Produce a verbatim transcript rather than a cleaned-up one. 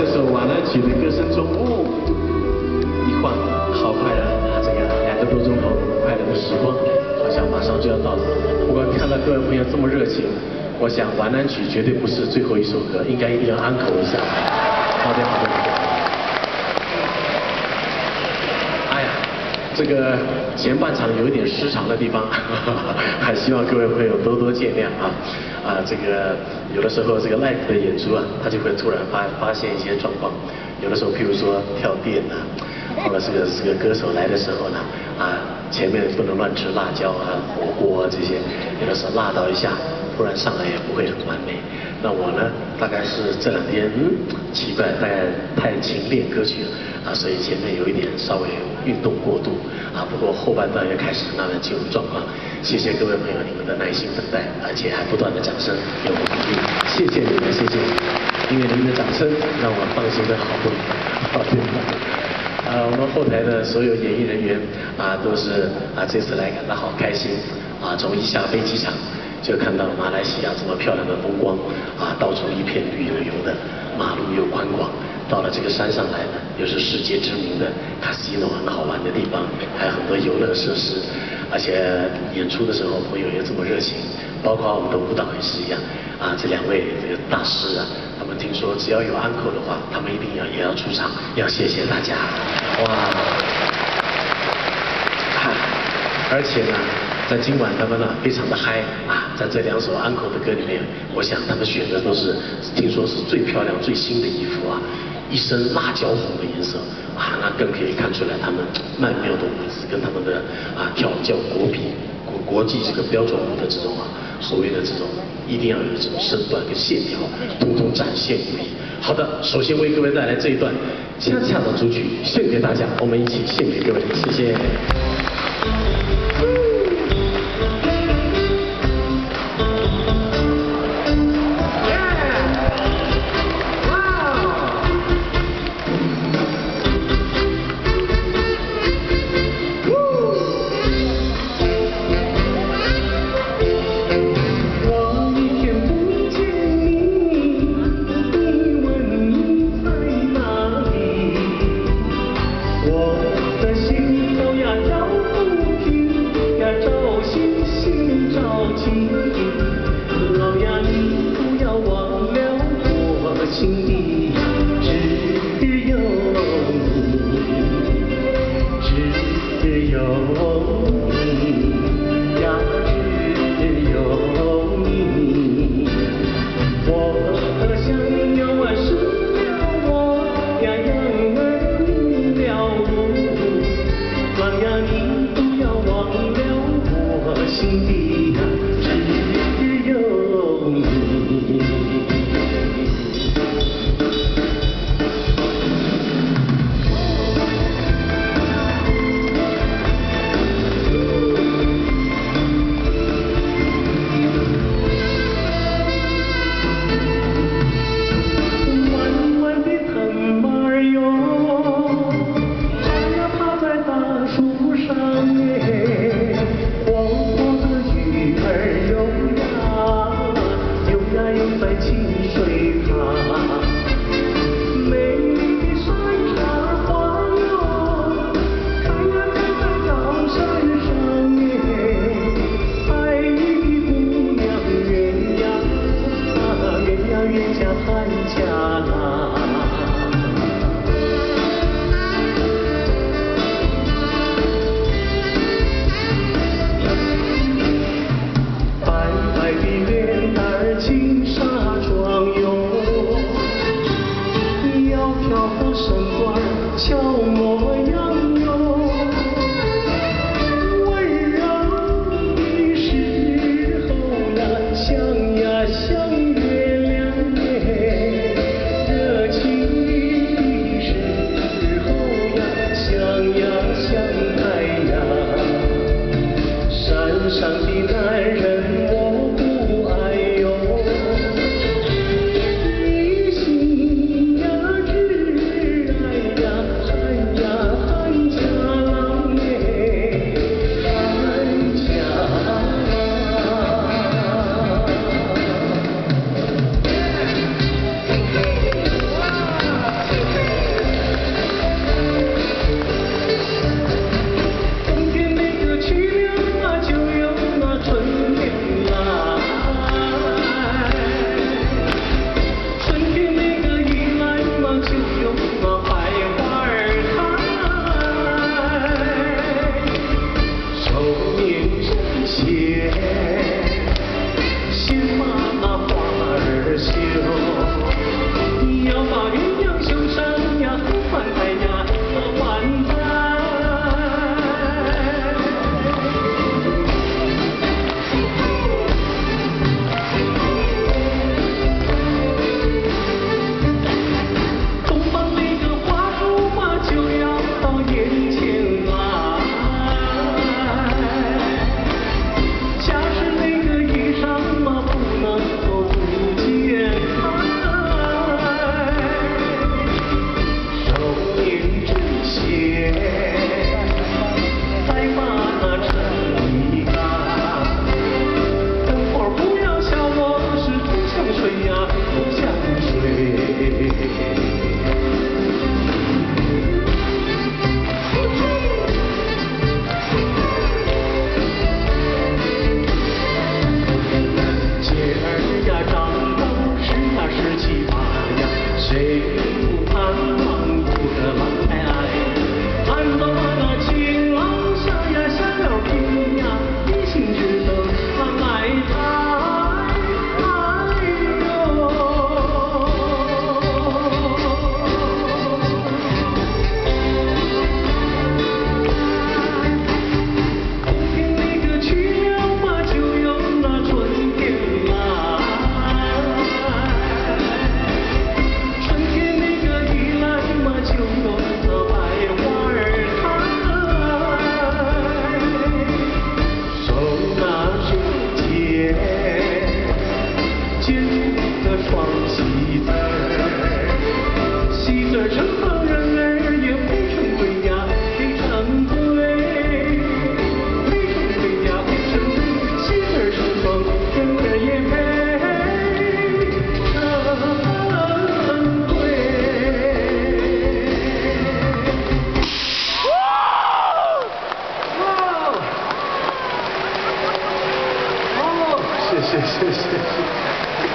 这首瓦兰曲的歌声中，哦，一晃，好快的啊！这个两个多钟头快乐的时光，好像马上就要到了。不过看到各位朋友这么热情，我想瓦兰曲绝对不是最后一首歌，应该一定要安口一下。好的，好的。哎呀，这个前半场有一点失常的地方，还希望各位朋友多多见谅啊。啊，这个有的时候这个 live 的演出啊，他就会突然发发现一些状况。有的时候，譬如说跳电呐、啊，或者这个这个歌手来的时候呢，啊，前面不能乱吃辣椒啊、火锅啊这些，有的时候辣到一下，突然上来也不会很完美。那我呢，大概是这两天，嗯，奇怪，大概太勤练歌曲了啊，所以前面有一点稍微运动过度啊，不过后半段又开始慢慢进入状况。谢谢各位朋友你们的耐心等待，而且还不断的掌声给我鼓励，谢谢你们，谢谢，因为你们的掌声让我放心的好多。好的。啊，我们后台的所有演艺人员啊，都是啊这次来感到好开心啊，从一下飞机场就看到马来西亚这么漂亮的风光啊，到处一片绿油油的，马路又宽广。到了这个山上来呢，又是世界知名的 casino 很好玩的地方，还有很多游乐设施，而且演出的时候朋友也这么热情，包括我们的舞蹈也是一样啊。这两位这个大师啊，他们听说只要有安可的话，他们一定要也要出场，要谢谢大家，哇！而且呢，在今晚他们呢非常的嗨啊，在这两首安可的歌里面，我想他们选的都是听说是最漂亮、最新的衣服啊，一身辣椒红的颜色啊，那更可以看出来他们曼妙的舞姿跟他们的啊跳叫国比国国际这个标准舞的这种啊所谓的这种一定要有这种身段跟线条，统统展现无遗。好的，首先为各位带来这一段恰恰的主曲，献给大家，我们一起献给各位，谢谢。 悄模样哟，温柔的时候那像呀像月亮耶，热上。